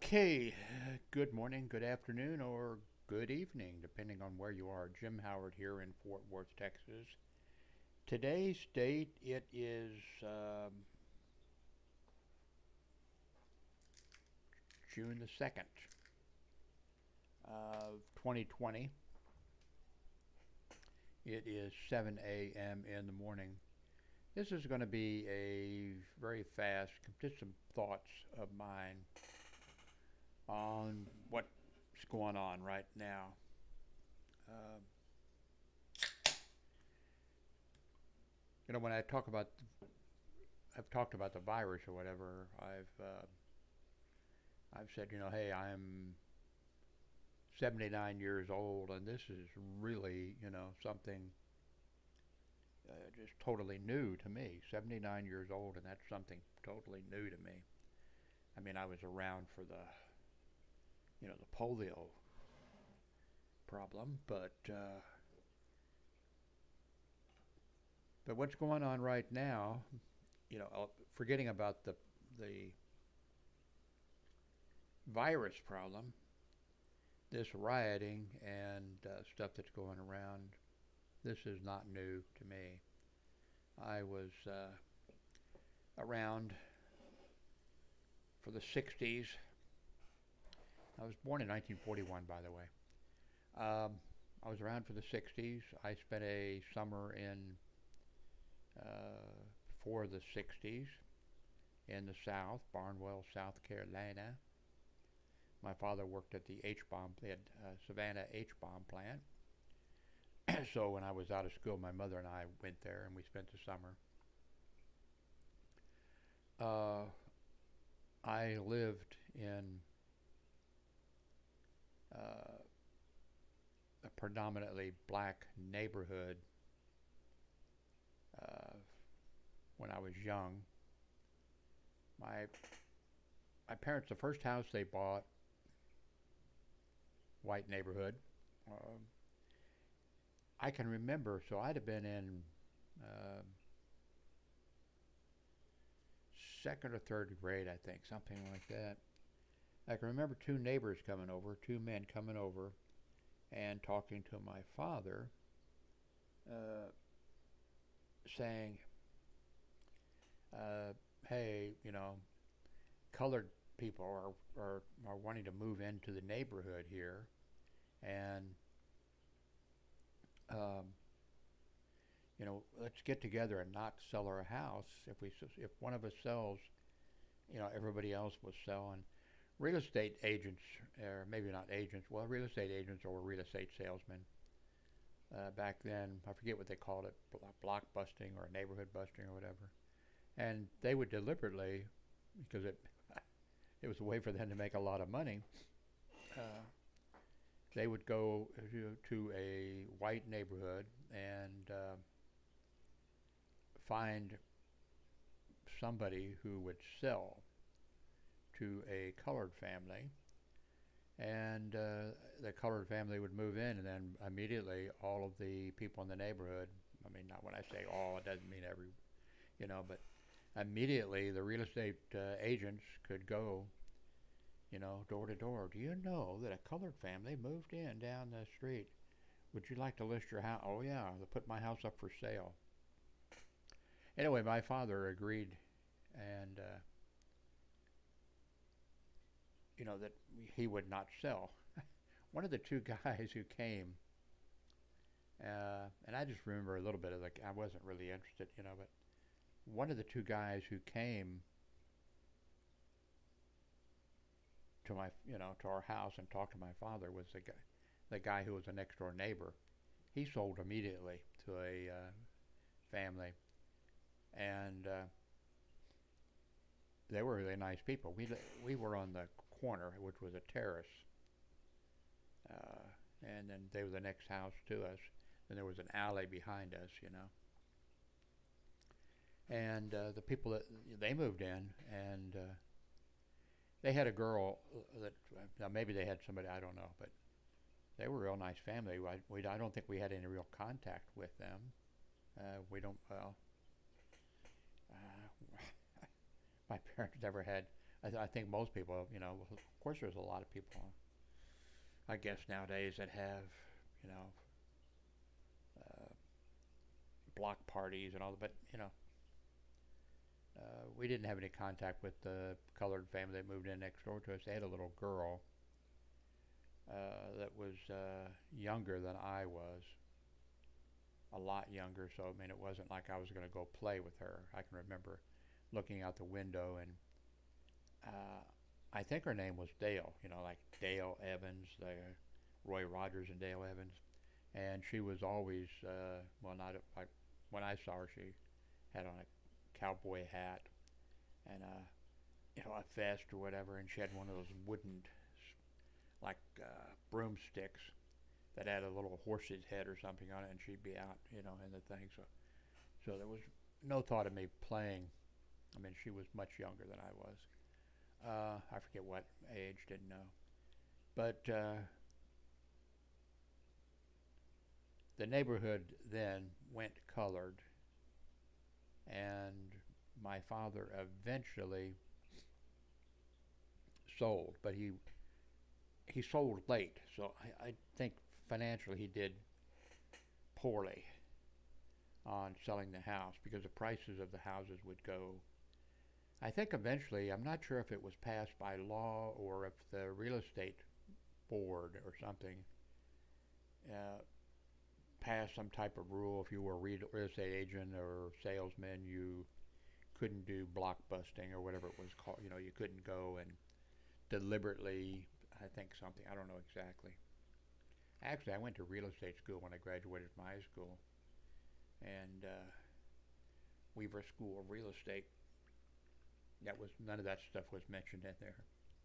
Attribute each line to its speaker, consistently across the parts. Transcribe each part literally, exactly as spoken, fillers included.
Speaker 1: Okay, good morning, good afternoon, or good evening, depending on where you are. Jim Howard here in Fort Worth, Texas. Today's date, it is um, June the second of twenty twenty. It is seven a m in the morning. This is going to be a very fast, just some thoughts of mine on what's going on right now. Um, you know, when I talk about, I've talked about the virus or whatever. I've uh, I've said, you know, hey, I'm seventy-nine years old, and this is really, you know, something uh, just totally new to me. seventy-nine years old, and that's something totally new to me. I mean, I was around for the, you know, the polio problem, but uh, but what's going on right now, you know, uh, forgetting about the the virus problem, this rioting and uh, stuff that's going around, this is not new to me. I was uh, around for the sixties. I was born in nineteen forty-one, by the way. Um, I was around for the sixties. I spent a summer in uh, before the sixties in the South, Barnwell, South Carolina. My father worked at the H-bomb, they had uh, Savannah H-bomb plant. So when I was out of school, my mother and I went there and we spent the summer. Uh, I lived in uh, a predominantly black neighborhood uh, when I was young. My my parents, the first house they bought, white neighborhood. Um, I can remember, so I'd have been in uh, second or third grade, I think, something like that. I can remember two neighbors coming over, two men coming over, and talking to my father, uh, saying, uh, "Hey, you know, colored people are, are are wanting to move into the neighborhood here, and um, you know, let's get together and not sell our house. If we if one of us sells, you know, everybody else will sell." And real estate agents, or maybe not agents, well, real estate agents or real estate salesmen uh, back then, I forget what they called it, block busting or neighborhood busting or whatever. And they would deliberately, because it it was a way for them to make a lot of money. Uh, they would go to, to a white neighborhood and uh, find somebody who would sell to a colored family, and uh, the colored family would move in, and then immediately all of the people in the neighborhood, I mean, not when I say all, it doesn't mean every, you know, but immediately the real estate uh, agents could go, you know, door to door. "Do you know that a colored family moved in down the street? Would you like to list your house?" "Oh yeah, they'll put my house up for sale." Anyway, my father agreed, and uh, you know, that he would not sell. One of the two guys who came, uh, and I just remember a little bit of the, I wasn't really interested, you know, but one of the two guys who came to my, you know, to our house and talked to my father was the guy, the guy who was a next door neighbor. He sold immediately to a uh, family, and uh, they were really nice people. We we were on the corner, which was a terrace, uh, and then they were the next house to us. And there was an alley behind us, you know. And uh, the people that they moved in, and uh, they had a girl that, now maybe they had somebody, I don't know, but they were a real nice family. I, we, I don't think we had any real contact with them. Uh, we don't, well, uh, my parents never had I, th- I think most people, you know, of course, there's a lot of people, I guess nowadays that have, you know, uh, block parties and all that. But you know, uh, we didn't have any contact with the colored family that moved in next door to us. They had a little girl uh, that was uh, younger than I was, a lot younger. So I mean, it wasn't like I was going to go play with her. I can remember looking out the window, and uh, I think her name was Dale. You know, like Dale Evans, the Roy Rogers and Dale Evans, and she was always uh, well, not like when I saw her, she had on a cowboy hat and a you know a vest or whatever, and she had one of those wooden like uh, broomsticks that had a little horse's head or something on it, and she'd be out, you know, in the thing. So, so there was no thought of me playing. I mean, she was much younger than I was. Uh, I forget what age, didn't know. But uh, the neighborhood then went colored, and my father eventually sold, but he he sold late, so I, I think financially he did poorly on selling the house because the prices of the houses would go. I think eventually, I'm not sure if it was passed by law or if the real estate board or something uh, passed some type of rule. If you were a real estate agent or salesman, you couldn't do block busting or whatever it was called. You know, you couldn't go and deliberately, I think something, I don't know exactly. Actually, I went to real estate school when I graduated from high school, and uh, Weaver School of Real Estate. That was none of that stuff was mentioned in there.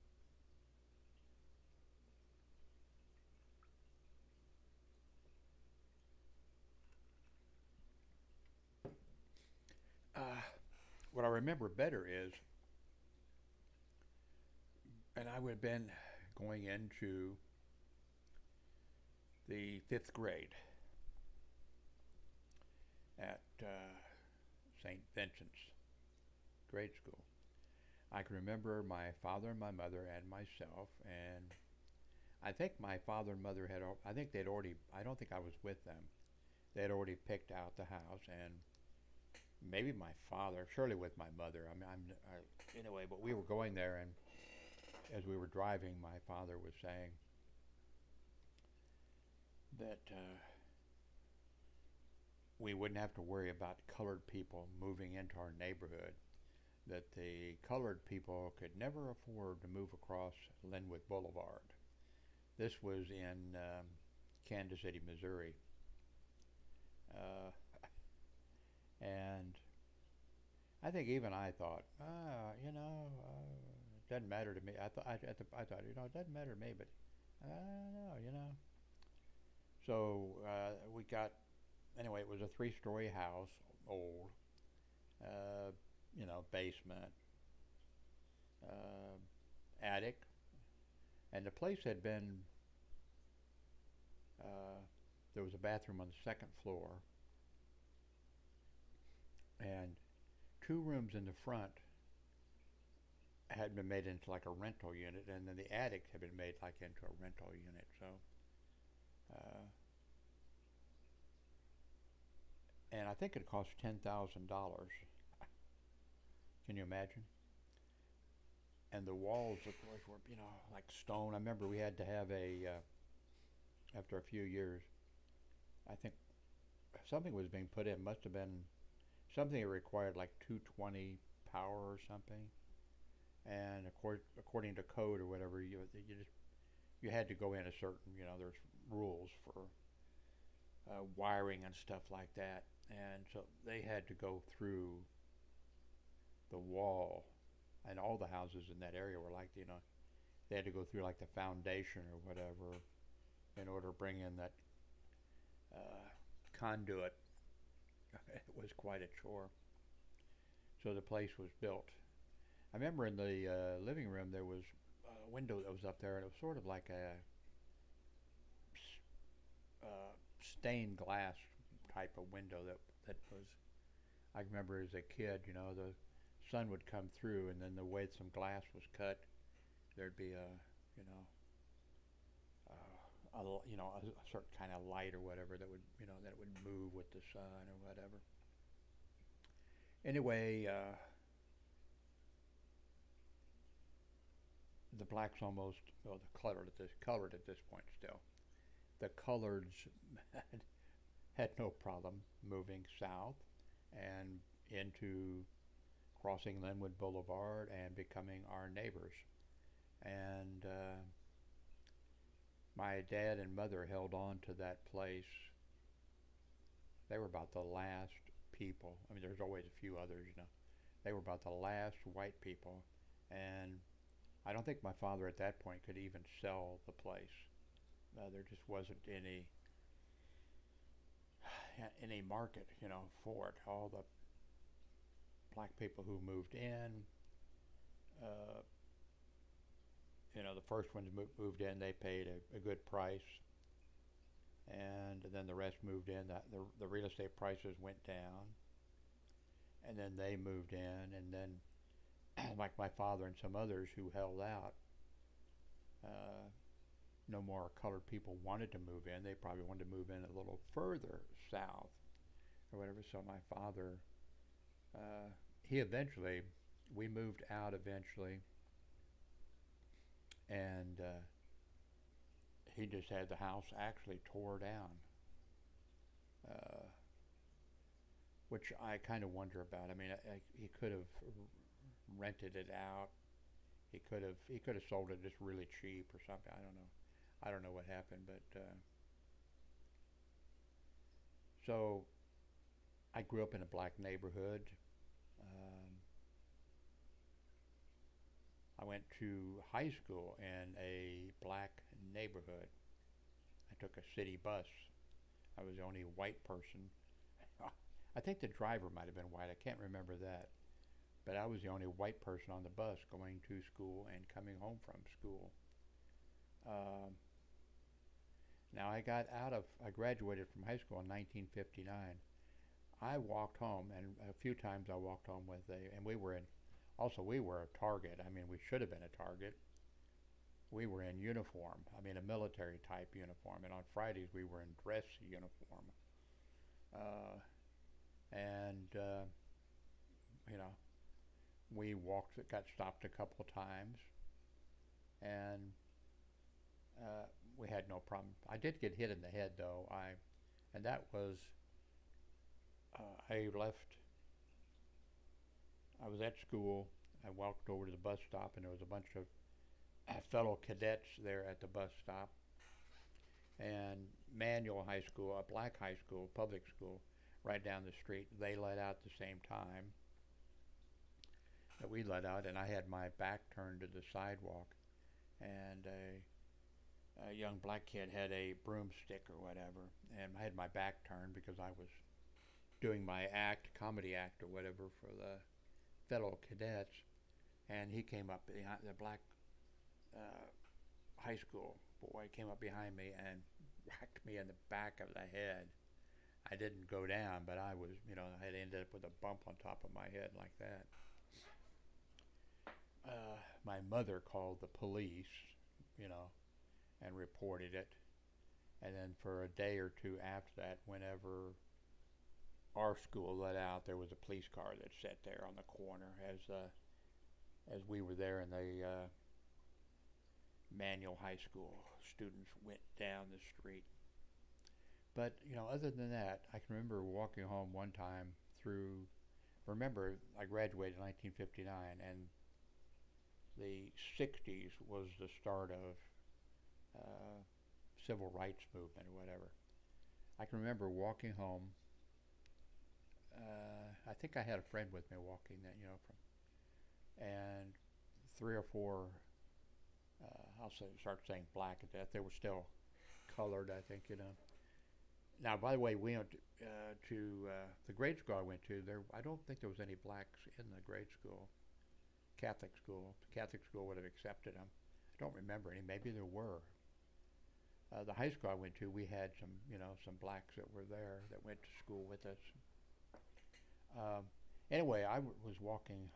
Speaker 1: Uh, what I remember better is, and I would have been going into the fifth grade at uh, Saint Vincent's grade school. I can remember my father and my mother and myself, and I think my father and mother had, I think they'd already, I don't think I was with them. They had already picked out the house, and maybe my father, surely with my mother. I mean, I'm, I, anyway, but we were going there, and as we were driving, my father was saying that uh, we wouldn't have to worry about colored people moving into our neighborhood, that the colored people could never afford to move across Linwood Boulevard. This was in um, Kansas City, Missouri. Uh, and I think even I thought, ah, you know, uh, it doesn't matter to me. I thought, I, I thought, you know, it doesn't matter to me, but I don't know, you know. So uh, we got, anyway, it was a three-story house, old, uh, you know, basement, uh, attic, and the place had been, uh, there was a bathroom on the second floor, and two rooms in the front had been made into like a rental unit, and then the attic had been made like into a rental unit. So, uh, and I think it cost ten thousand dollars. Can you imagine? And the walls, of course, were you know like stone. I remember we had to have a uh, after a few years. I think something was being put in. Must have been something that required like two twenty power or something. And accord, according to code or whatever, you you just you had to go in a certain you know there's rules for uh, wiring and stuff like that, and so they had to go through the wall, and all the houses in that area were like you know they had to go through like the foundation or whatever in order to bring in that uh, conduit. It was quite a chore. So the place was built. I remember in the uh, living room there was a window that was up there, and it was sort of like a uh, stained glass type of window that that was. I remember as a kid, you know, the sun would come through, and then the way some glass was cut, there'd be a, you know, uh, a, you know, a, a certain kind of light or whatever that would, you know, that would move with the sun or whatever. Anyway, uh, the blacks almost, well, the colored at this colored at this point still. The coloreds had, had no problem moving south and into crossing Linwood Boulevard and becoming our neighbors. And uh, my dad and mother held on to that place. They were about the last people. I mean, there's always a few others, you know. They were about the last white people. And I don't think my father at that point could even sell the place. Uh, there just wasn't any any market, you know, for it. All the black people who moved in, uh, you know, the first ones mo moved in, they paid a, a good price, and then the rest moved in. That the the real estate prices went down, and then they moved in, and then like my father and some others who held out, uh, no more colored people wanted to move in. They probably wanted to move in a little further south or whatever. So my father, uh, he eventually, we moved out eventually, and uh, he just had the house actually tore down, uh, which I kind of wonder about. I mean, I, I, he could have rented it out. He could have he could have sold it just really cheap or something. I don't know. I don't know what happened, but uh, so I grew up in a black neighborhood. Um, I went to high school in a black neighborhood. I took a city bus. I was the only white person. I think the driver might have been white. I can't remember that. But I was the only white person on the bus going to school and coming home from school. Um, now I got out of, I graduated from high school in nineteen fifty-nine. I walked home, and a few times I walked home with a, and we were in, also we were a Target. I mean, we should have been a Target. We were in uniform, I mean a military type uniform, and on Fridays we were in dress uniform. Uh, and, uh, you know, we walked, got stopped a couple of times, and uh, we had no problem. I did get hit in the head though. I, and that was, uh, I left, I was at school. I walked over to the bus stop, and there was a bunch of fellow cadets there at the bus stop. And Manual High School, a black high school, public school, right down the street, they let out the same time that we let out, and I had my back turned to the sidewalk, and a, a young black kid had a broomstick or whatever, and I had my back turned because I was doing my act, comedy act or whatever for the fellow cadets, and he came up behind, the black uh, high school boy came up behind me and whacked me in the back of the head. I didn't go down, but I was, you know, I had ended up with a bump on top of my head like that. Uh, my mother called the police, you know, and reported it. And then for a day or two after that, whenever our school let out, there was a police car that sat there on the corner as uh, as we were there, and the uh, Manual High School students went down the street. But, you know, other than that, I can remember walking home one time through, remember, I graduated in nineteen fifty-nine, and the sixties was the start of uh, civil rights movement or whatever. I can remember walking home. Uh, I think I had a friend with me walking that, you know, from, and three or four, uh, I'll say, start saying black at that. They were still colored, I think, you know. Now, by the way, we went uh, to uh, the grade school I went to. There, I don't think there was any blacks in the grade school, Catholic school. The Catholic school would have accepted them. I don't remember any. Maybe there were. Uh, the high school I went to, we had some, you know, some blacks that were there that went to school with us. Um, anyway, I w was walking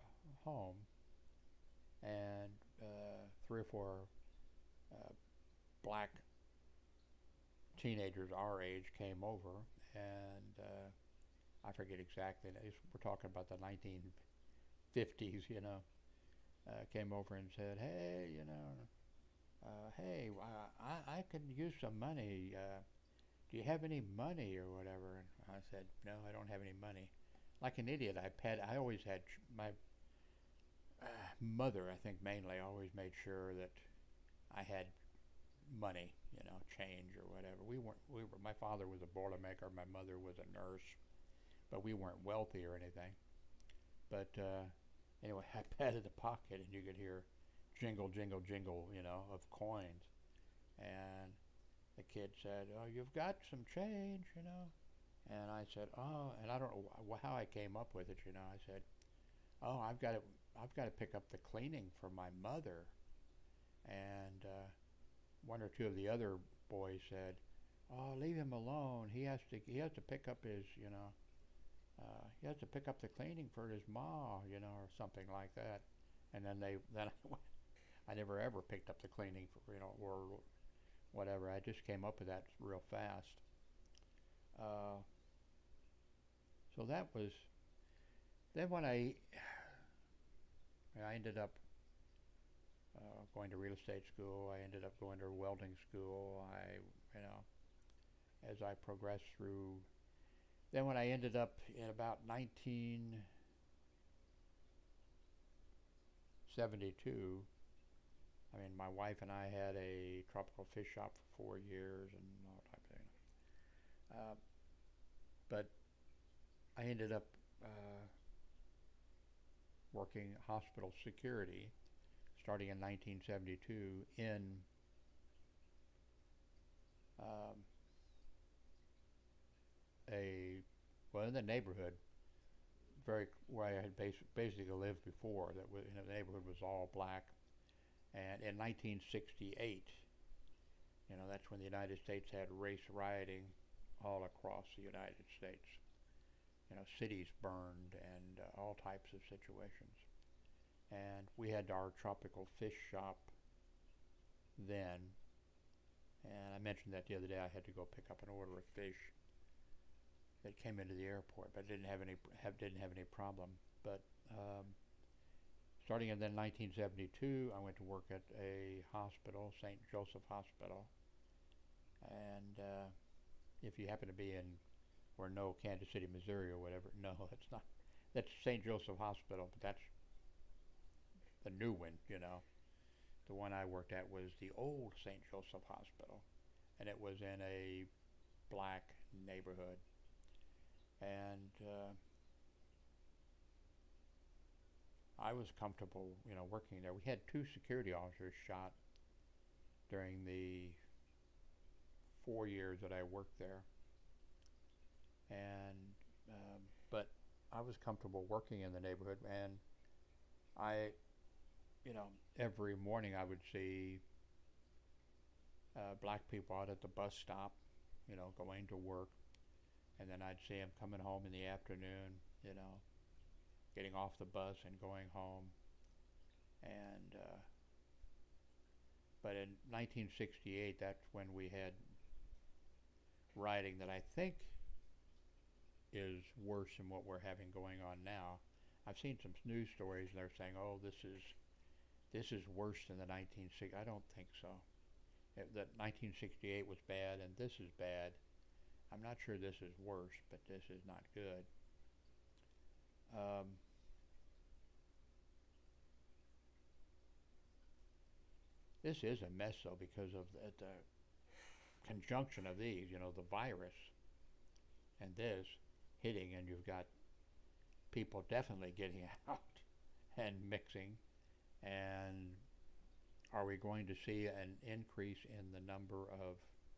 Speaker 1: home, and uh, three or four uh, black teenagers our age came over, and uh, I forget exactly. We're talking about the nineteen fifties, you know. Uh, came over and said, "Hey, you know, uh, hey, I, I could use some money. Uh, do you have any money or whatever?" And I said, "No, I don't have any money." Like an idiot, I had I always had my uh, mother, I think mainly, always made sure that I had money, you know, change or whatever. We weren't. We were. My father was a boilermaker. My mother was a nurse, but we weren't wealthy or anything. But uh, anyway, I patted the pocket, and you could hear jingle, jingle, jingle, you know, of coins. And the kid said, "Oh, you've got some change, you know." And I said, "Oh," and I don't know wh- how I came up with it, you know. I said, "Oh, I've got to, I've got to pick up the cleaning for my mother." And uh, one or two of the other boys said, "Oh, leave him alone. He has to, he has to pick up his, you know, uh, he has to pick up the cleaning for his ma, you know, or something like that." And then they, then I never ever picked up the cleaning for, you know, or whatever. I just came up with that real fast. Uh, so that was, then when I, I ended up uh, going to real estate school, I ended up going to welding school, I, you know, as I progressed through. Then when I ended up in about nineteen seventy-two, I mean, my wife and I had a tropical fish shop for four years and all types of things. Uh, but I ended up uh, working hospital security starting in nineteen seventy-two in um, a, well, in the neighborhood very where I had bas- basically lived before. That was, you know, the neighborhood was all black. And in nineteen sixty-eight, you know, that's when the United States had race rioting all across the United States. You know, cities burned and uh, all types of situations. And we had our tropical fish shop then. And I mentioned that the other day. I had to go pick up an order of fish that came into the airport, but didn't have any have didn't have any problem. But um, starting in then nineteen seventy-two, I went to work at a hospital, Saint Joseph Hospital. And uh, if you happen to be in or know Kansas City, Missouri, or whatever, no, that's not. That's Saint Joseph Hospital, but that's the new one, you know. The one I worked at was the old Saint Joseph Hospital, and it was in a black neighborhood. And uh, I was comfortable, you know, working there. We had two security officers shot during the four years that I worked there, and um, but I was comfortable working in the neighborhood, and I, you know, every morning I would see uh, black people out at the bus stop, you know, going to work, and then I'd see them coming home in the afternoon, you know, getting off the bus and going home. And uh, but in nineteen sixty-eight, that's when we had rioting that I think is worse than what we're having going on now. I've seen some news stories and they're saying, "Oh, this is this is worse than the nineteen sixties." I don't think so. It, that nineteen sixty-eight was bad and this is bad. I'm not sure this is worse, but this is not good. Um, this is a mess though, because of the, the conjunction of these, you know, the virus and this hitting, and you've got people definitely getting out and mixing. And are we going to see an increase in the number of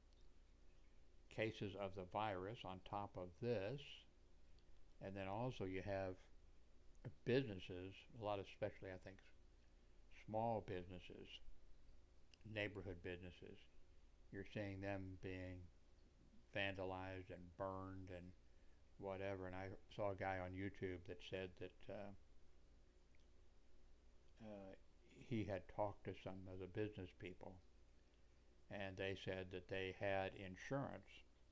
Speaker 1: cases of the virus on top of this? And then also you have businesses, a lot of, especially I think small businesses, neighborhood businesses, you're seeing them being vandalized and burned and whatever. And I saw a guy on YouTube that said that uh, uh, he had talked to some of the business people, and they said that they had insurance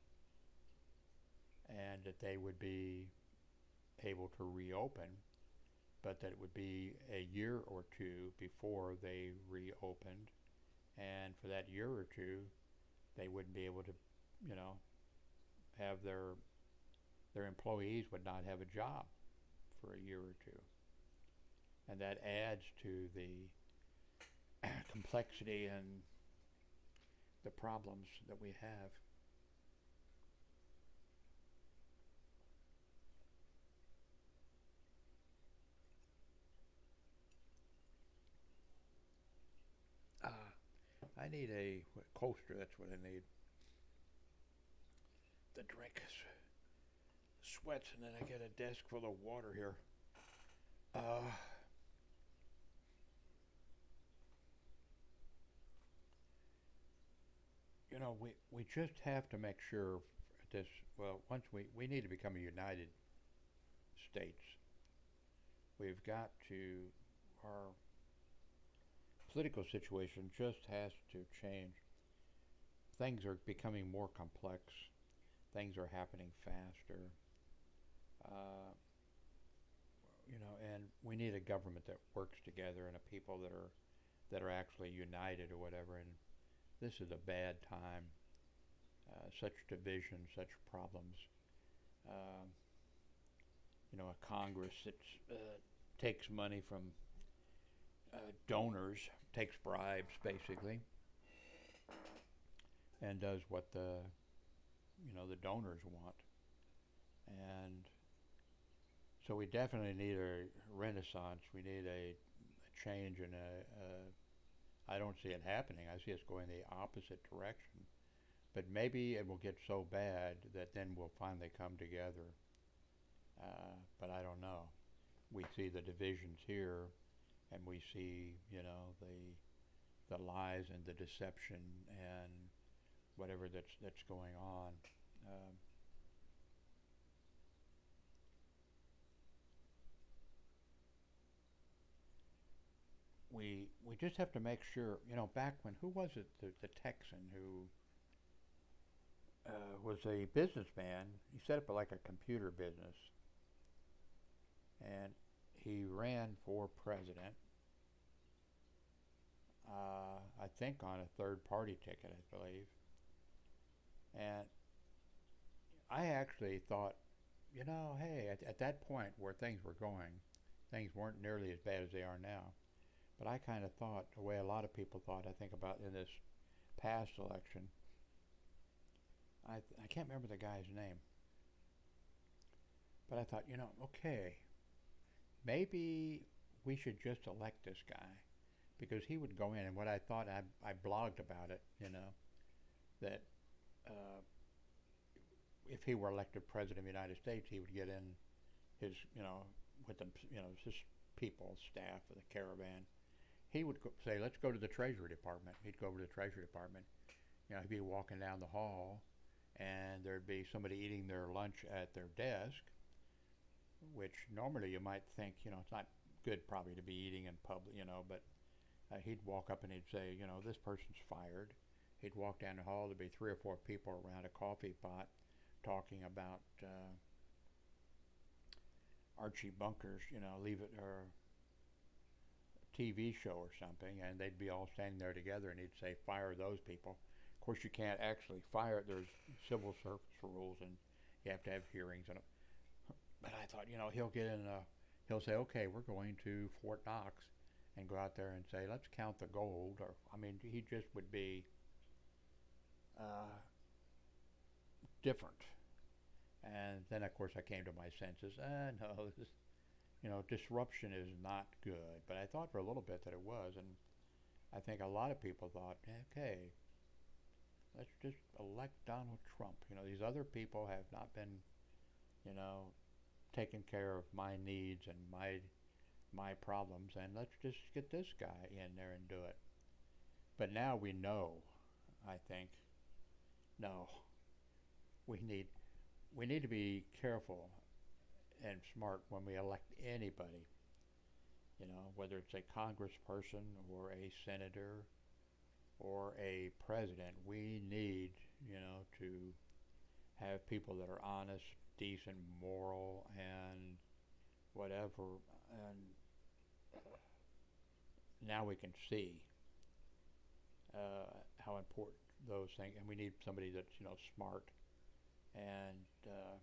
Speaker 1: and that they would be able to reopen, but that it would be a year or two before they reopened, and for that year or two, they wouldn't be able to, you know, have their their employees would not have a job for a year or two, and that adds to the complexity and the problems that we have. Uh, I need a coaster. That's what I need. The drink sweats, and then I get a desk full of water here. Uh, you know, we we just have to make sure this. Well, once we we need to become a United States, we've got to our political situation just has to change. Things are becoming more complex. Things are happening faster. Uh, you know, and we need a government that works together and a people that are that are actually united or whatever. And this is a bad time. Uh, such division, such problems. Uh, you know, a Congress that uh, takes money from uh, donors, takes bribes basically, and does what the you know the donors want. And so we definitely need a renaissance. We need a, a change in a, a. I don't see it happening. I see us going the opposite direction. But maybe it will get so bad that then we'll finally come together. Uh, but I don't know. We see the divisions here, and we see, you know, the the lies and the deception and whatever that's that's going on. Um, we we just have to make sure, you know, back when who was it, the, the Texan who uh, was a businessman. He set up like a computer business, and he ran for president. Uh, I think on a third-party ticket, I believe. And I actually thought, you know, hey, at, at that point where things were going, things weren't nearly as bad as they are now. But I kind of thought, the way a lot of people thought, I think about in this past election, I, I can't remember the guy's name, but I thought, you know, okay, maybe we should just elect this guy because he would go in, and what I thought, I, I blogged about it, you know, that uh, if he were elected president of the United States, he would get in his, you know, with the, you know, his people, staff of the caravan. He would go, say, let's go to the Treasury Department. He'd go over to the Treasury Department. You know, he'd be walking down the hall, and there'd be somebody eating their lunch at their desk, which normally you might think, you know, it's not good probably to be eating in public, you know, but uh, he'd walk up and he'd say, you know, this person's fired. He'd walk down the hall, there'd be three or four people around a coffee pot talking about uh, Archie Bunker's, you know, Leave It, or T V show or something, and they'd be all standing there together, and he'd say, fire those people. Of course, you can't actually fire. There's civil service rules, and you have to have hearings. And but I thought, you know, he'll get in. A, he'll say, okay, we're going to Fort Knox, and go out there and say, let's count the gold. Or I mean, he just would be uh, different. And then, of course, I came to my senses. Ah, no, this is, you know, disruption is not good. But I thought for a little bit that it was, and I think a lot of people thought, okay, let's just elect Donald Trump. You know, these other people have not been, you know, taking care of my needs and my my problems, and let's just get this guy in there and do it. But now we know, I think, no, we need we need to be careful and smart when we elect anybody. You know, whether it's a congressperson or a senator or a president, we need, you know, to have people that are honest, decent, moral, and whatever. And now we can see uh, how important those things, and we need somebody that's, you know, smart. And uh,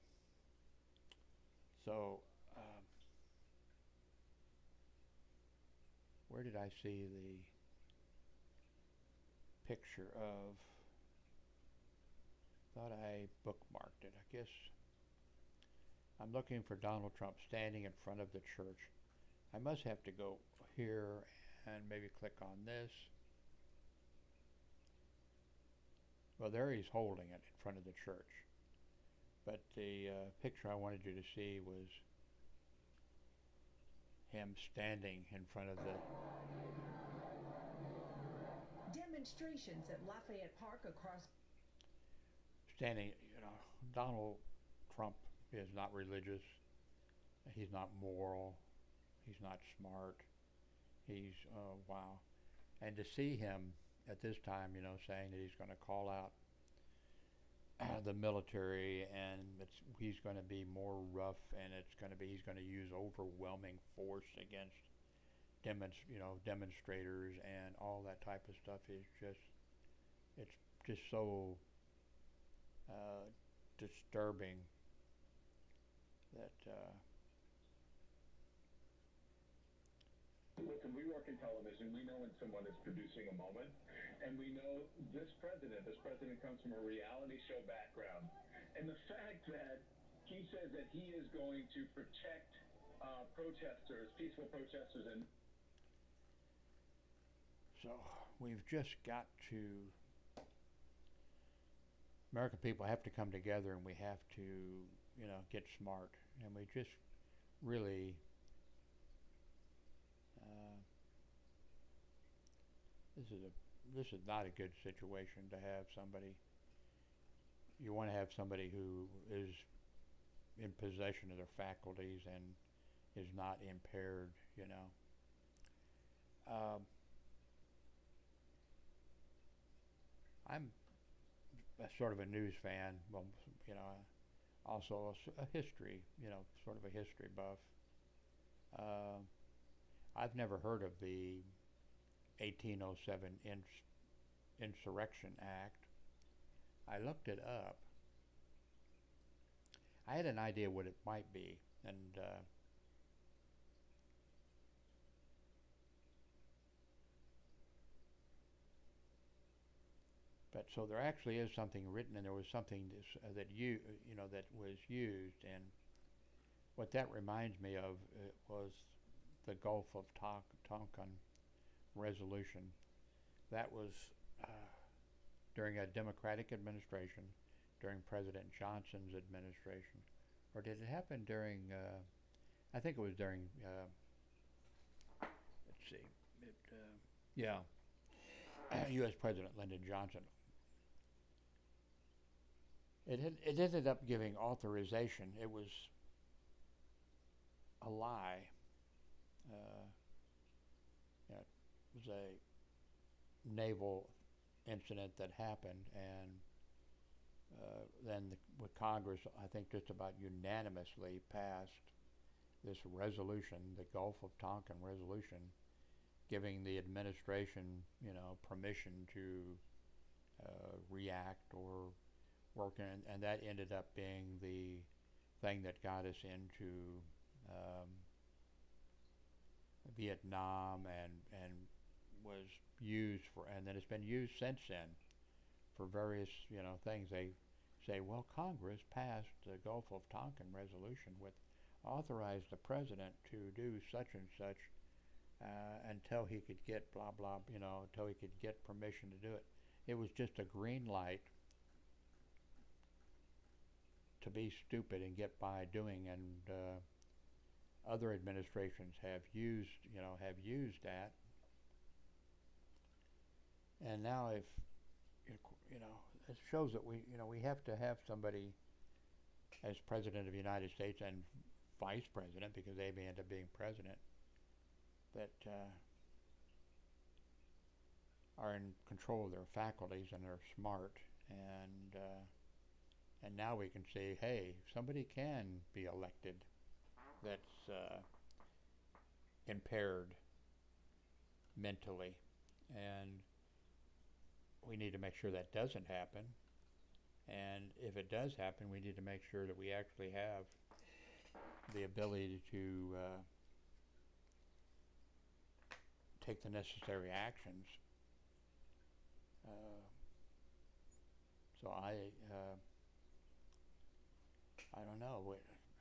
Speaker 1: so, um, where did I see the picture of? Thought I bookmarked it. I guess I'm looking for Donald Trump standing in front of the church. I must have to go here and maybe click on this. Well, there he's holding it in front of the church. But the uh, picture I wanted you to see was him standing in front of the
Speaker 2: demonstrations at Lafayette Park across
Speaker 1: standing, you know, Donald Trump is not religious. He's not moral. He's not smart. He's, uh, wow. And to see him at this time, you know, saying that he's going to call out uh, the military, and it's, he's going to be more rough, and it's going to be, he's going to use overwhelming force against demonst- you know, demonstrators and all that type of stuff is just, it's just so uh, disturbing that uh,
Speaker 3: listen, we work in television. We know when someone is producing a moment, and we know this president, this president comes from a reality show background. And the fact that he says that he is going to protect uh, protesters, peaceful protesters, and
Speaker 1: so we've just got to, American people have to come together, and we have to, you know, get smart, and we just really uh, this is a this is not a good situation to have somebody. You want to have somebody who is in possession of their faculties and is not impaired, you know. Um, I'm a sort of a news fan, well, you know, also a, a history, you know, sort of a history buff. Uh, I've never heard of the eighteen oh seven ins- Insurrection Act. I looked it up. I had an idea what it might be, and uh, but so there actually is something written, and there was something this, uh, that you you know that was used, and what that reminds me of uh, was the Gulf of Tonkin resolution. That was uh, during a Democratic administration, during President Johnson's administration, or did it happen during? Uh, I think it was during. Uh, let's see, it, uh, yeah, U S President Lyndon Johnson. It had, it ended up giving authorization. It was a lie. Uh, you know, it was a naval incident that happened, and uh, then the, with Congress, I think just about unanimously passed this resolution, the Gulf of Tonkin resolution, giving the administration, you know, permission to uh, react or work in, and that ended up being the thing that got us into um, Vietnam, and and was used for, and then it's been used since then for various, you know, things. They say, well, Congress passed the Gulf of Tonkin resolution, with authorized the president to do such and such uh, until he could get blah blah, you know, until he could get permission to do it. It was just a green light to be stupid and get by doing, and uh, other administrations have used, you know, have used that. And now, if you know, it shows that we, you know, we have to have somebody as president of the United States and vice president, because they may end up being president, that uh, are in control of their faculties and they're smart, and uh, and now we can say, hey, somebody can be elected that's uh, impaired mentally, and we need to make sure that doesn't happen. And if it does happen, we need to make sure that we actually have the ability to uh, take the necessary actions. Uh, so I, uh, I don't know.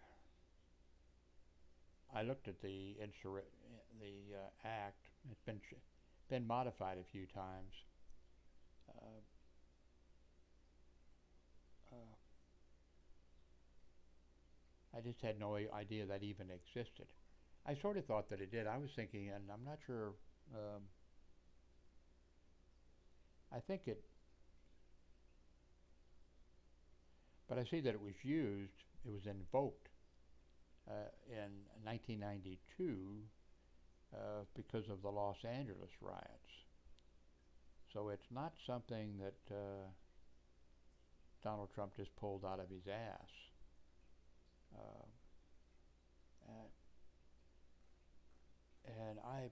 Speaker 1: I looked at the insur- the uh, act. It's been ch- been modified a few times. Uh, uh, I just had no idea that even existed. I sort of thought that it did. I was thinking, and I'm not sure. Um, I think it, but I see that it was used. It was invoked uh, in nineteen ninety-two uh, because of the Los Angeles riots. So it's not something that uh, Donald Trump just pulled out of his ass. Uh, and, and I,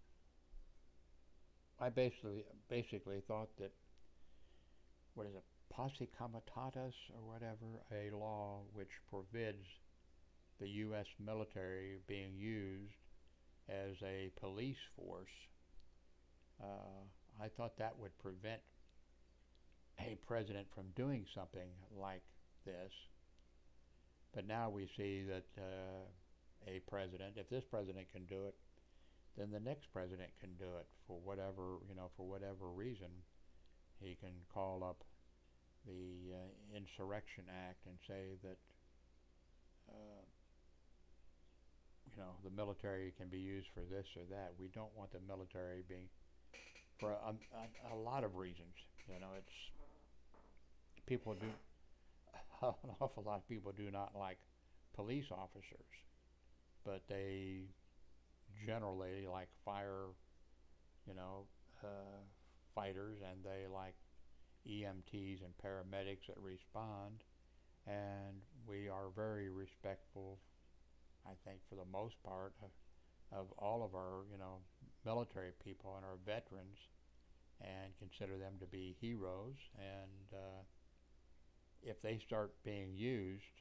Speaker 1: I basically basically thought that, what is it, posse comitatus or whatever, a law which forbids the U S military being used as a police force. Uh, I thought that would prevent a president from doing something like this. But now we see that uh, a president, if this president can do it, then the next president can do it for whatever, you know, for whatever reason. He can call up the uh, Insurrection Act and say that, uh, you know, the military can be used for this or that. We don't want the military being, for a, a, a lot of reasons. You know, it's, people do, an awful lot of people do not like police officers, but they generally like fire, you know, uh, fighters, and they like E M Ts and paramedics that respond, and we are very respectful, I think, for the most part, of, of all of our, you know, military people and our veterans, and consider them to be heroes. And uh, if they start being used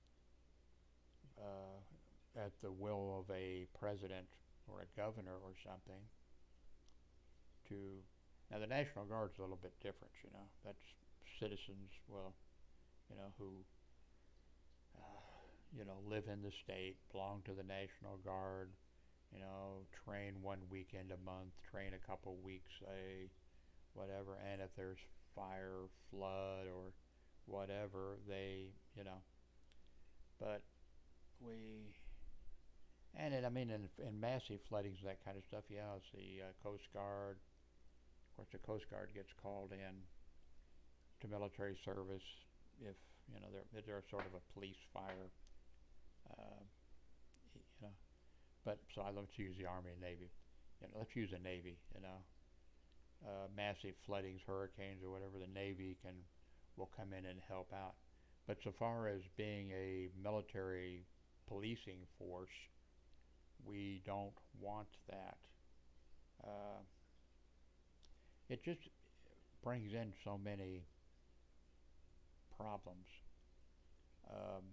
Speaker 1: uh, at the will of a president or a governor or something, to, now the National Guard's a little bit different, you know, that's citizens, well, you know, who, uh, you know, live in the state, belong to the National Guard, you know, train one weekend a month, train a couple weeks a whatever, and if there's fire, flood, or whatever, they, you know, but we, and it, I mean, in, in massive floodings, that kind of stuff, yeah, it's the uh, Coast Guard. Of course, the Coast Guard gets called in to military service if, you know, they're, they're sort of a police fire, uh, you know, but, so I let's use the Army and Navy, you know, let's use the Navy, you know, uh, massive floodings, hurricanes, or whatever, the Navy can, will come in and help out. But so far as being a military policing force, we don't want that. Uh, it just brings in so many problems. Um,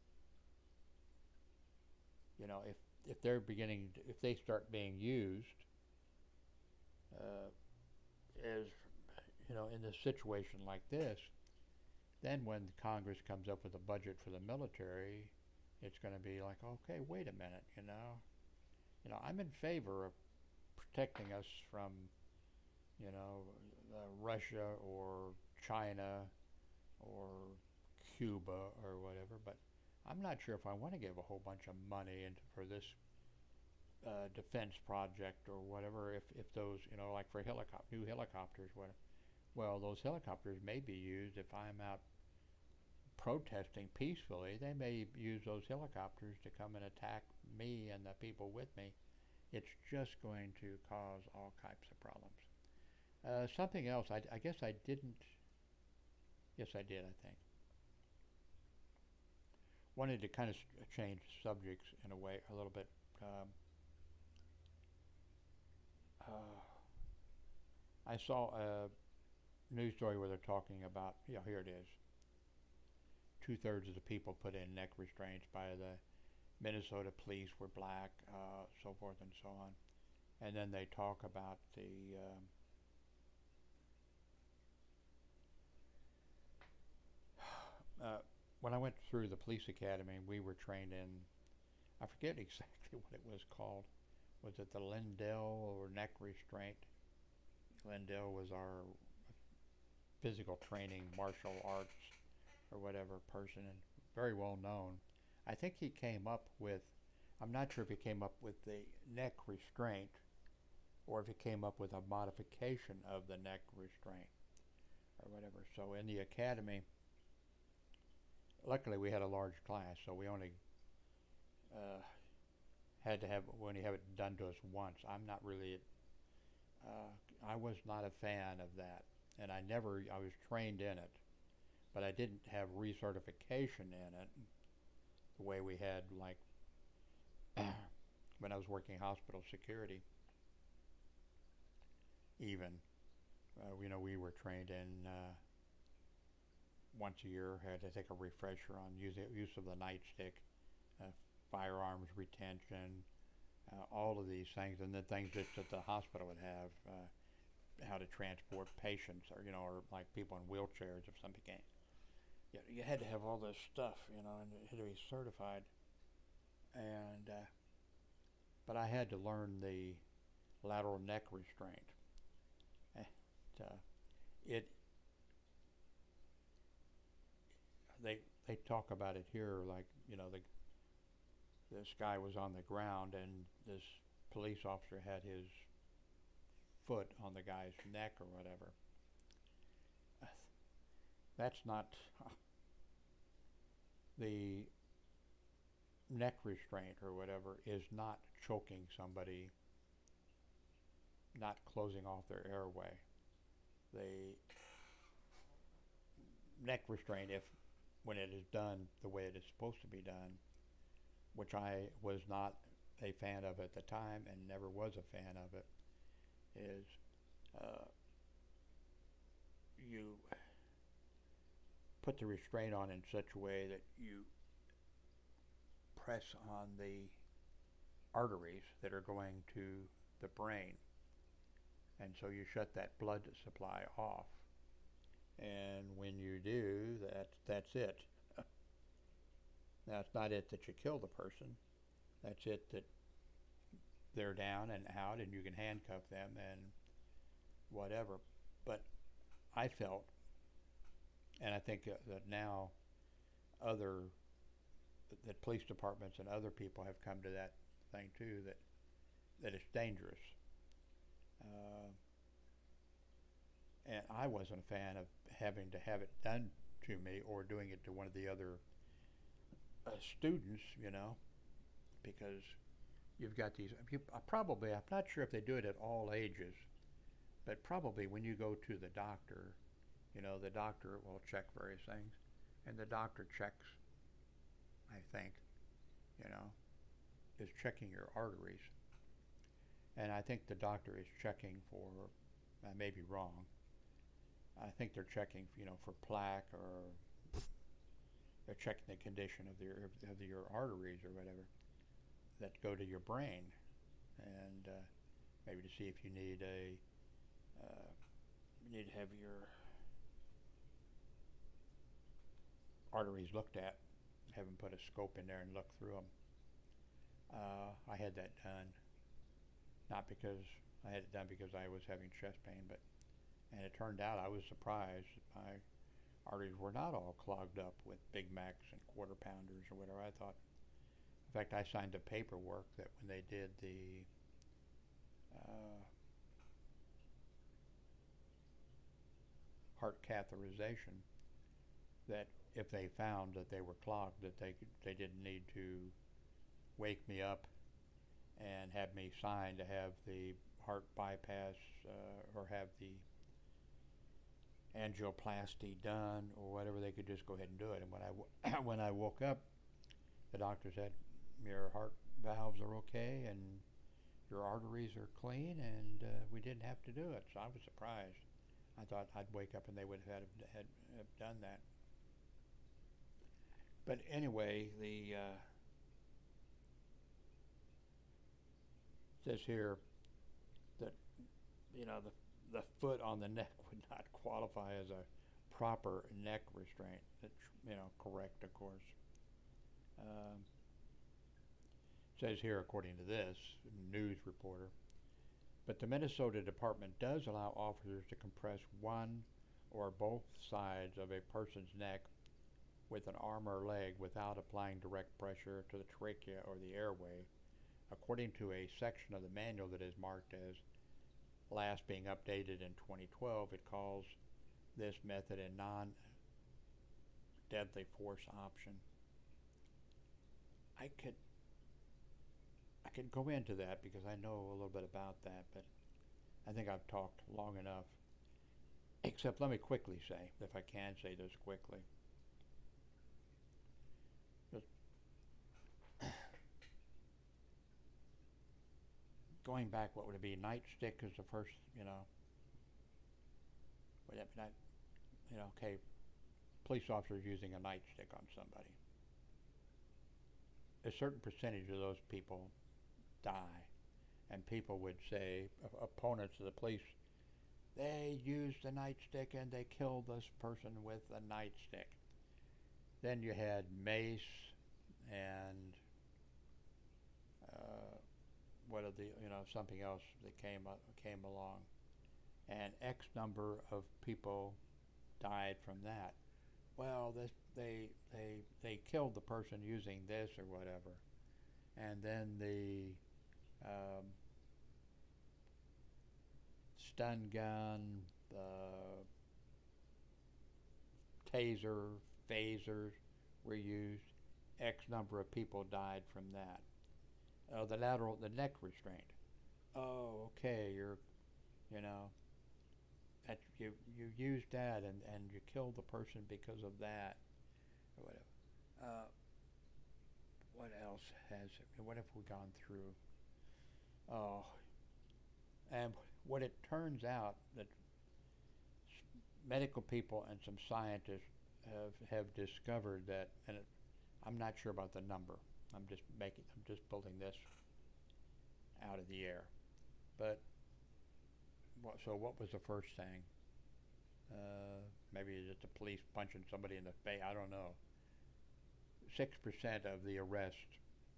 Speaker 1: you know, if if they're beginning, to, if they start being used uh, as, you know, in a situation like this, then when Congress comes up with a budget for the military, it's going to be like, okay, wait a minute, you know, you know, I'm in favor of protecting us from, you know, uh, Russia or China or Cuba or whatever, but I'm not sure if I want to give a whole bunch of money into for this uh, defense project or whatever. If if those, you know, like for helicopter, new helicopters, whatever. Well, those helicopters may be used if I'm out protesting peacefully. They may use those helicopters to come and attack me and the people with me it's just going to cause all types of problems. Uh, something else, I, I guess I didn't, yes I did, I think. Wanted to kind of change subjects in a way, a little bit. Um, uh, I saw a news story where they're talking about, yeah, here it is. Two-thirds of the people put in neck restraints by the Minnesota police were black, uh, so forth and so on. And then they talk about the um, uh, when I went through the police academy, we were trained in, I forget exactly what it was called. Was it the Lindell or neck restraint? Lindell was our physical training, martial arts or whatever person, and very well known. I think he came up with, I'm not sure if he came up with the neck restraint or if he came up with a modification of the neck restraint or whatever. So in the academy, luckily we had a large class, so we only uh, had to have, we only have it done to us once. I'm not really, uh, I was not a fan of that, and I never, I was trained in it, but I didn't have recertification in it the way we had, like when I was working hospital security. Even, uh, you know, we were trained in uh, once a year, had to take a refresher on use, use of the nightstick, uh, firearms retention, uh, all of these things, and then things that, that the hospital would have, uh, how to transport patients, or you know, or like people in wheelchairs if something came. You, you had to have all this stuff, you know, and it had to be certified. And uh, but I had to learn the lateral neck restraint. And, uh, it they they talk about it here, like, you know, the this guy was on the ground and this police officer had his foot on the guy's neck or whatever. That's not the neck restraint or whatever is not choking somebody, not closing off their airway. The neck restraint, if when it is done the way it is supposed to be done, which I was not a fan of at the time and never was a fan of it, is uh, you put the restraint on in such a way that you press on the arteries that are going to the brain, and so you shut that blood supply off, and when you do that, that's it. Now it's not it that you kill the person, that's it that they're down and out and you can handcuff them and whatever. But I felt, and I think uh, that now other, that police departments and other people have come to that thing too, that that it's dangerous. Uh, and I wasn't a fan of having to have it done to me or doing it to one of the other uh, students, you know, because you've got these, you, uh, probably, I'm not sure if they do it at all ages, but probably when you go to the doctor, you know, the doctor will check various things, and the doctor checks, I think, you know, is checking your arteries. And I think the doctor is checking for, I may be wrong, I think they're checking, you know, for plaque, or they're checking the condition of, your, of your arteries or whatever that go to your brain, and uh, maybe to see if you need a, uh, you need to have your arteries looked at, have them put a scope in there and look through them. Uh, I had that done, not because I had it done because I was having chest pain, but, and it turned out I was surprised my arteries were not all clogged up with Big Macs and quarter pounders or whatever. I thought, in fact, I signed a paperwork that when they did the uh, heart catheterization, that if they found that they were clogged, that they could, they didn't need to wake me up and had me sign to have the heart bypass uh, or have the angioplasty done or whatever. They could just go ahead and do it. And when I w- when I woke up, the doctor said your heart valves are okay and your arteries are clean, and uh, we didn't have to do it. So I was surprised. I thought I'd wake up and they would have had, had have done that. But anyway, the uh, says here that you know the the foot on the neck would not qualify as a proper neck restraint. That's you know correct, of course. Um, says here, according to this news reporter, but the Minnesota Department does allow officers to compress one or both sides of a person's neck with an arm or leg without applying direct pressure to the trachea or the airway, according to a section of the manual that is marked as last being updated in twenty twelve. It calls this method a non-deadly force option. I could I could go into that because I know a little bit about that, but I think I've talked long enough. Except let me quickly say, if I can say this quickly, just going back, what would it be? Nightstick is the first, you know, would that be not, you know, okay, police officers using a nightstick on somebody. A certain percentage of those people die, and people would say, opponents of the police, they used the nightstick and they killed this person with a nightstick. Then you had mace and uh, what are the you know something else that came up, came along, and X number of people died from that. Well, this they they they killed the person using this or whatever, and then the um, stun gun, the taser, phasers were used. X number of people died from that. Uh, the lateral, the neck restraint. Oh, okay, you're, you know, that you you used that and and you killed the person because of that, or whatever. Uh, what else has? What have we gone through? Oh, and what it turns out that medical people and some scientists have have discovered that, and it, I'm not sure about the number. I'm just making, I'm just pulling this out of the air. But what, so what was the first thing? Uh, maybe it's the police punching somebody in the face. I don't know. Six percent of the arrests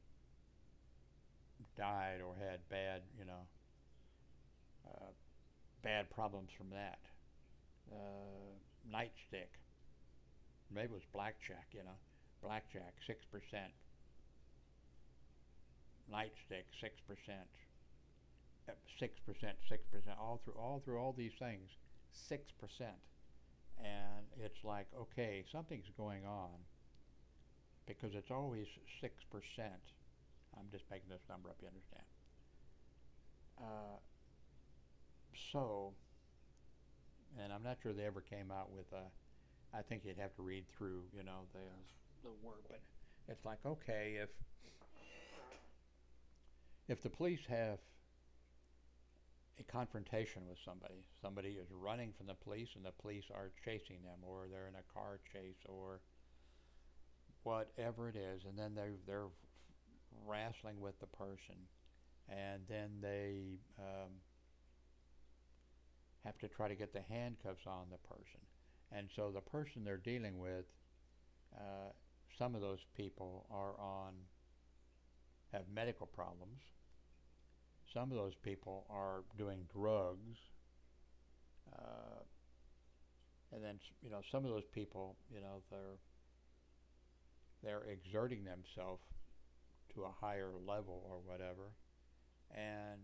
Speaker 1: died or had bad, you know, uh, bad problems from that. Uh, nightstick. Maybe it was blackjack, you know. Blackjack, six percent. Nightstick, six percent. Six percent, six percent. All through, all through all these things, six percent. And it's like, okay, something's going on, because it's always six percent. I'm just making this number up, you understand? Uh, so, and I'm not sure they ever came out with a, I think you'd have to read through, you know, the, the word, but it's like, okay, if, if the police have a confrontation with somebody, somebody is running from the police and the police are chasing them, or they're in a car chase, or whatever it is, and then they're, they're wrestling with the person, and then they um, have to try to get the handcuffs on the person. And so the person they're dealing with, uh, some of those people are on, have medical problems. Some of those people are doing drugs. Uh, and then, you know, some of those people, you know, they're, they're exerting themselves to a higher level or whatever. And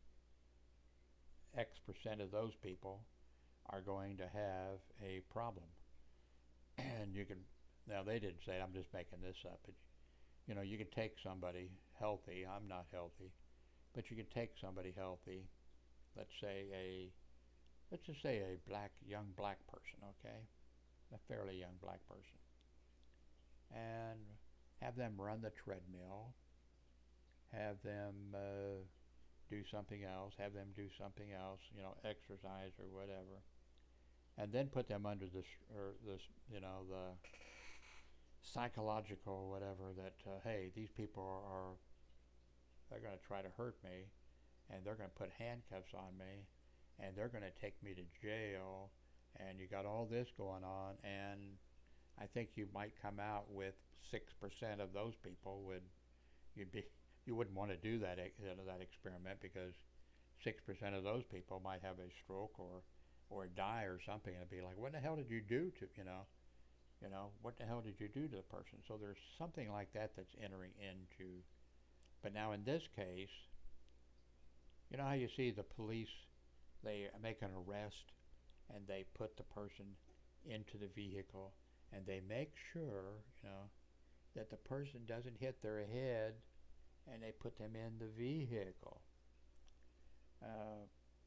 Speaker 1: X percent of those people are going to have a problem. And you can, now they didn't say it, I'm just making this up, but you know, you could take somebody healthy, I'm not healthy, But you can take somebody healthy, let's say a, let's just say a black, young black person, okay? A fairly young black person. And have them run the treadmill, have them uh, do something else, have them do something else, you know, exercise or whatever. And then put them under this, or this, you know, the psychological whatever that, uh, hey, these people are, they're going to try to hurt me, and they're going to put handcuffs on me, and they're going to take me to jail, and you got all this going on, and I think you might come out with six percent of those people would, you'd be, you wouldn't want to do that, you know, that experiment, because six percent of those people might have a stroke or, or die or something, and it'd be like, what the hell did you do to, you know, you know, what the hell did you do to the person? So there's something like that that's entering into. But now in this case, you know how you see the police, they make an arrest and they put the person into the vehicle and they make sure, you know, that the person doesn't hit their head, and they put them in the vehicle. Uh,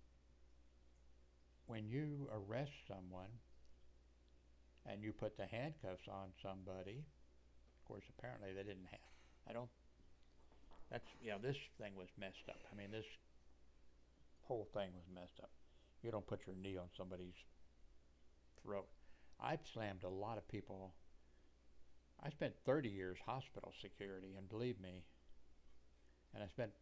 Speaker 1: when you arrest someone and you put the handcuffs on somebody, of course apparently they didn't have, I don't, that's, yeah, this thing was messed up. I mean, this whole thing was messed up. You don't put your knee on somebody's throat. I've slammed a lot of people. I spent thirty years hospital security, and believe me, and I spent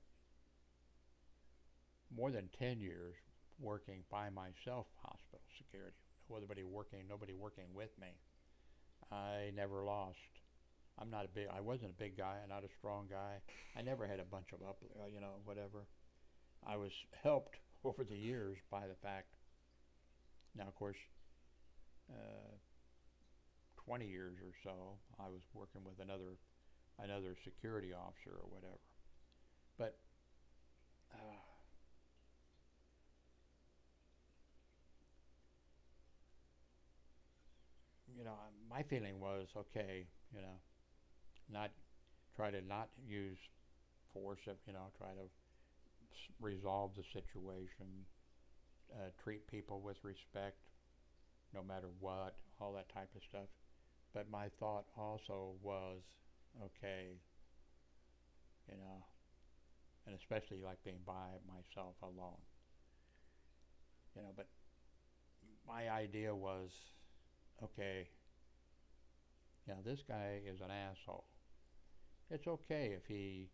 Speaker 1: more than ten years working by myself hospital security. Nobody working, nobody working with me. I never lost. I'm not a big, I wasn't a big guy, not a strong guy. I never had a bunch of up, uh, you know, whatever. I was helped over the years by the fact, now of course, uh, twenty years or so, I was working with another, another security officer or whatever. But, uh, you know, my feeling was, okay, you know, not try to not use force, of, you know, try to s- resolve the situation, uh, treat people with respect, no matter what, all that type of stuff. But my thought also was, okay, you know, and especially like being by myself alone, you know, but my idea was, okay, you know, this guy is an asshole. It's okay if he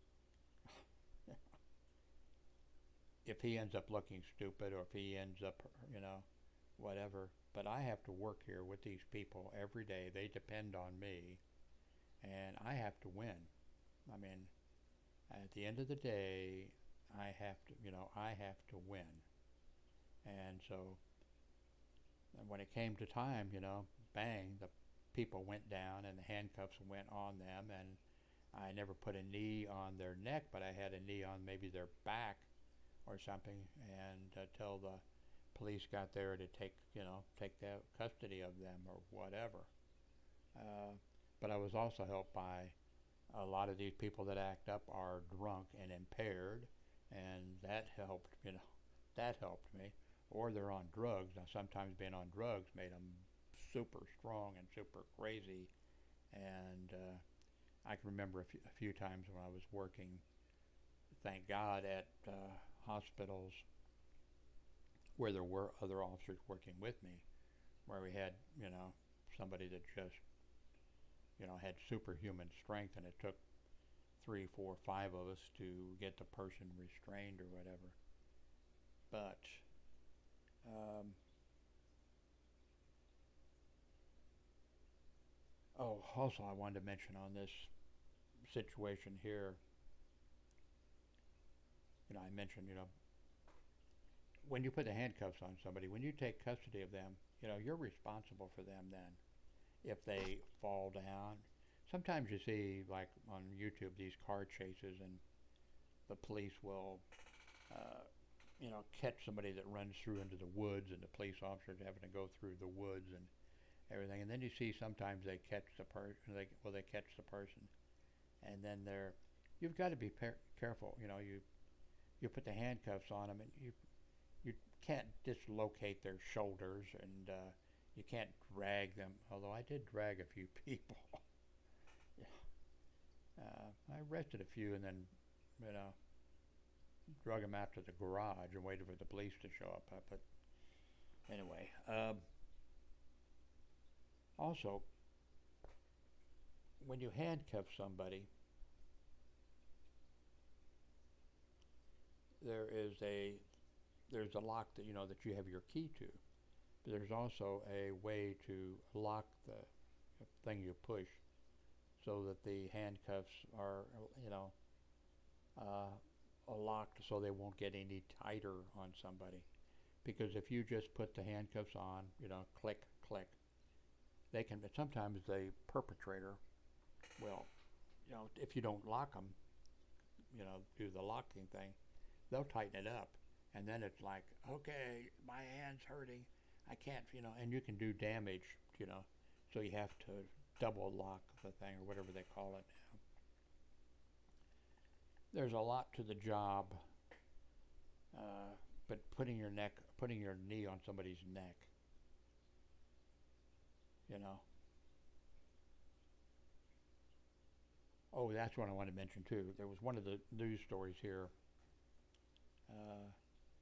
Speaker 1: if he ends up looking stupid, or if he ends up, you know, whatever. But I have to work here with these people every day. They depend on me, and I have to win. I mean, at the end of the day, I have to, you know, I have to win. And so, and when it came to time, you know, bang, the people went down and the handcuffs went on them, and I never put a knee on their neck, but I had a knee on maybe their back or something, and until the police got there to take, you know, take the custody of them or whatever. Uh, but I was also helped by a lot of these people that act up are drunk and impaired, and that helped, you know, that helped me. Or they're on drugs. Now sometimes being on drugs made them super strong and super crazy, and uh, I can remember a few, a few times when I was working, thank God, at uh, hospitals where there were other officers working with me, where we had, you know, somebody that just, you know, had superhuman strength, and it took three, four, five of us to get the person restrained or whatever. But um, oh, also I wanted to mention on this situation here, you know, I mentioned, you know, when you put the handcuffs on somebody, when you take custody of them, you know, you're responsible for them then. If they fall down, sometimes you see, like on YouTube, these car chases, and the police will, uh, you know, catch somebody that runs through into the woods, and the police officers having to go through the woods and everything. And then you see sometimes they catch the person, they, well, they catch the person, and then they're, you've got to be par- careful, you know, you you put the handcuffs on them, and you you can't dislocate their shoulders, and uh, you can't drag them. Although I did drag a few people. Yeah. Uh, I arrested a few, and then, you know, drug them out to the garage and waited for the police to show up. Uh, But anyway, um, also, when you handcuff somebody, there is a there's a lock that you know that you have your key to. But there's also a way to lock the thing you push, so that the handcuffs are, you know, uh, locked so they won't get any tighter on somebody. Because if you just put the handcuffs on, you know, click, click, they can, sometimes the perpetrator will, you know, if you don't lock them, you know, do the locking thing, they'll tighten it up. And then it's like, okay, my hand's hurting. I can't, you know, and you can do damage, you know, so you have to double lock the thing or whatever they call it now. There's a lot to the job, uh, but putting your neck, putting your knee on somebody's neck, you know. Oh, that's what I want to mention too. There was one of the news stories here. Uh,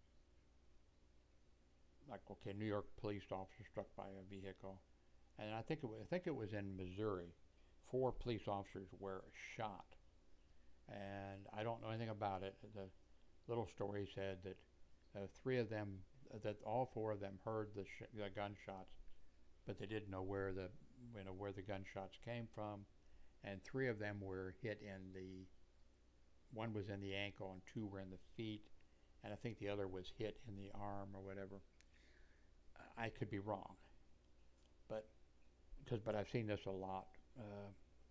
Speaker 1: like, okay, New York police officer struck by a vehicle, and I think it was, I think it was in Missouri. Four police officers were shot, and I don't know anything about it. The little story said that uh, three of them, uh, that all four of them heard the, sh- the gunshots, but they didn't know where the, you know, where the gunshots came from, and three of them were hit in the, one was in the ankle and two were in the feet, and I think the other was hit in the arm or whatever. I could be wrong, but because but I've seen this a lot. Uh,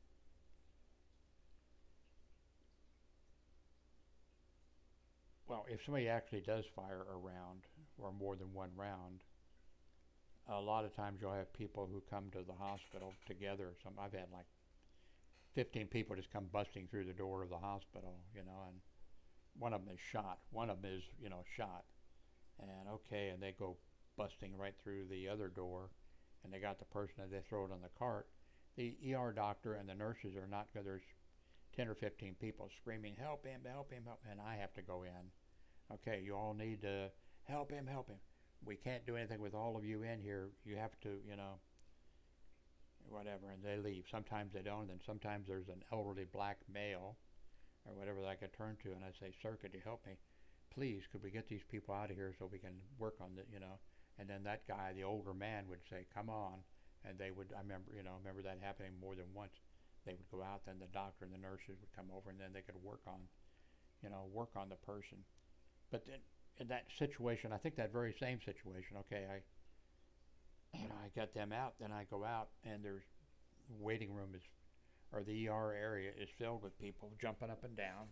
Speaker 1: well, if somebody actually does fire a round or more than one round, a lot of times you'll have people who come to the hospital together. Some I've had like fifteen people just come busting through the door of the hospital, you know, and one of them is shot. One of them is, you know, shot, and okay, and they go busting right through the other door, and they got the person and they throw it on the cart. The E R doctor and the nurses are not, because there's ten or fifteen people screaming, help him, help him, help him, and I have to go in. Okay, you all need to help him, help him. We can't do anything with all of you in here. You have to, you know, whatever, and they leave. Sometimes they don't, and then sometimes there's an elderly black male or whatever that I could turn to, and I say, sir, could you help me? Please, could we get these people out of here so we can work on the, you know, and then that guy, the older man, would say, come on. And they would, I remember, you know, remember that happening more than once. They would go out, then the doctor and the nurses would come over, and then they could work on, you know, work on the person. But then in that situation, I think that very same situation, okay, I, you know, I got them out, then I go out, and there's, waiting room is, or the E R area is filled with people jumping up and down.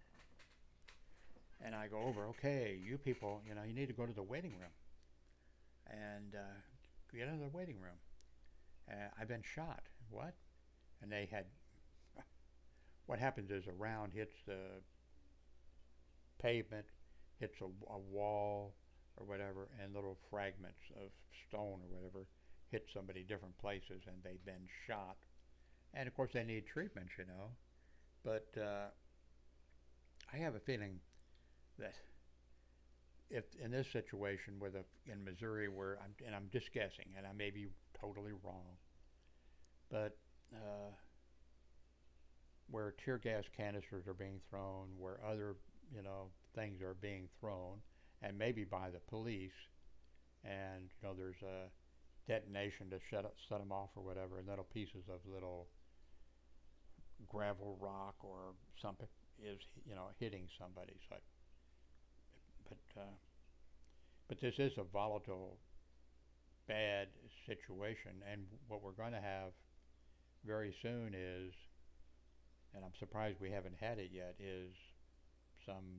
Speaker 1: And I go over, okay, you people, you know, you need to go to the waiting room. And uh, get into the waiting room. Uh, I've been shot. What? And they had, what happens is a round hits the pavement, hits a, a wall or whatever, and little fragments of stone or whatever hit somebody different places, and they've been shot. And of course they need treatment, you know. But uh, I have a feeling that if in this situation with a, in Missouri where I'm, and I'm just guessing, and I may be totally wrong, but uh, where tear gas canisters are being thrown, where other, you know, things are being thrown, and maybe by the police, and, you know, there's a detonation to shut, up, set them off or whatever, and little pieces of little gravel rock or something is, you know, hitting somebody. So I, But uh, but this is a volatile, bad situation, and what we're going to have very soon is, and I'm surprised we haven't had it yet, is some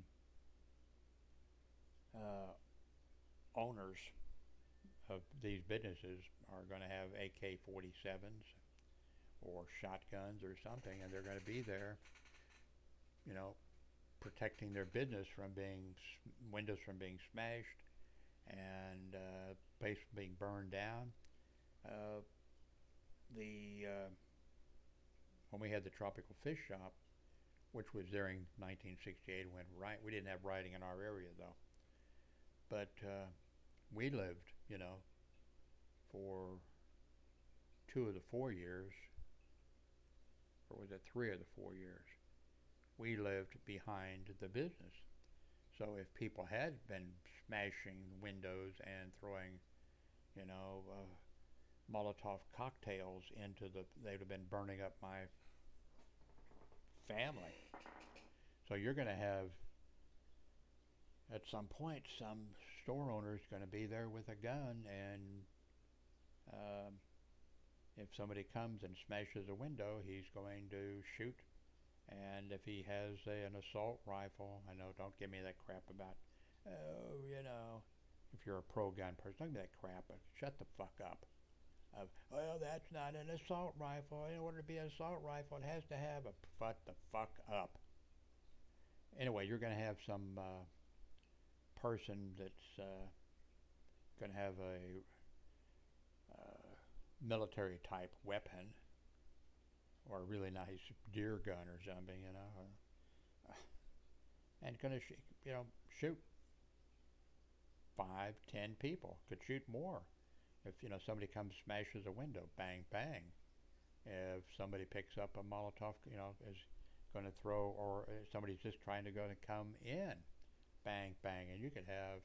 Speaker 1: uh, owners of these businesses are going to have A K forty-sevens or shotguns or something, and they're going to be there, you know, protecting their business from being s- windows from being smashed and uh, place from being burned down. Uh, the uh, when we had the tropical fish shop, which was during nineteen sixty-eight when riot, we didn't have rioting in our area though, but uh, we lived, you know, for two of the four years, or was it three of the four years, we lived behind the business. So if people had been smashing windows and throwing, you know, uh, Molotov cocktails into the, they'd have been burning up my family. So you're going to have, at some point, some store owner's going to be there with a gun, and um, if somebody comes and smashes a window, he's going to shoot. And if he has a, an assault rifle, I know, don't give me that crap about, oh, you know, if you're a pro-gun person, don't give me that crap. Shut the fuck up. Of, well, that's not an assault rifle. In order to be an assault rifle, it has to have a, shut the fuck up. Anyway, you're going to have some uh, person that's uh, going to have a uh, military type weapon, or a really nice deer gun or something, you know, or, and going to sh- you know shoot five, ten people. Could shoot more if you know somebody comes smashes a window, bang bang. If somebody picks up a Molotov, you know, is going to throw, or uh, somebody's just trying to go and come in, bang bang, and you could have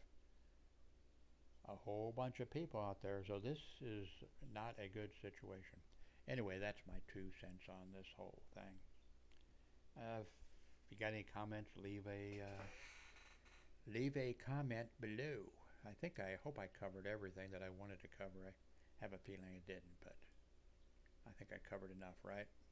Speaker 1: a whole bunch of people out there. So this is not a good situation. Anyway, that's my two cents on this whole thing. Uh, if you got any comments, leave a uh, leave a comment below. I think I hope I covered everything that I wanted to cover. I have a feeling I didn't, but I think I covered enough, right?